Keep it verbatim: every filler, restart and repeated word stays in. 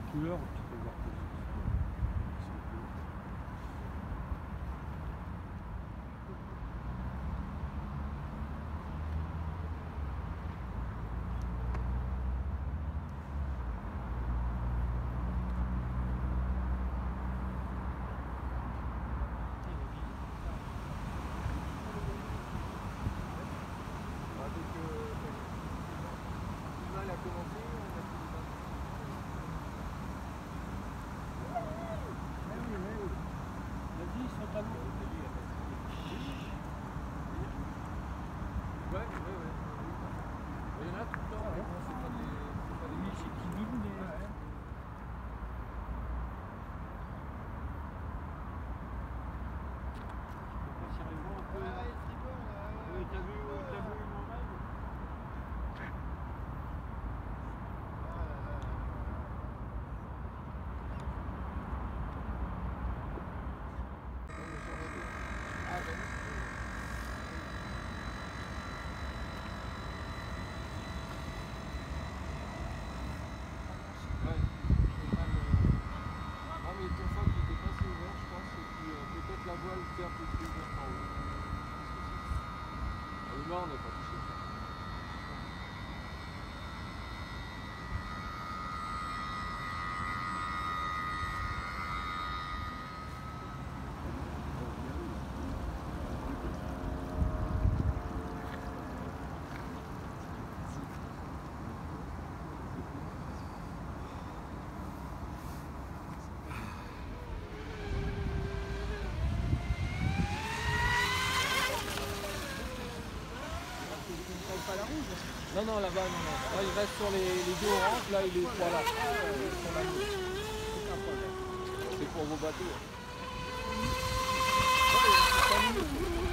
couleur, tu peux voir que Ouais, ouais, ouais. Il y en a tout le temps, mais bon, c'est pas des... c'est pas des milkshakes qui miment, mais... Ouais. Tirez-moi un peu. Ouais, ouais, c'est bon, là. Oui, t'as vu, t'as vu mon rêve? La voile fait un peu plus ouverte en haut. Là, on n'a pas touché. Pas la rouge. Non, non, là-bas, non, non. Là, il reste sur les, les deux oranges, là, il est voilà. Sur la gauche. C'est pour vos bateaux. Ouais, c'est pas mieux.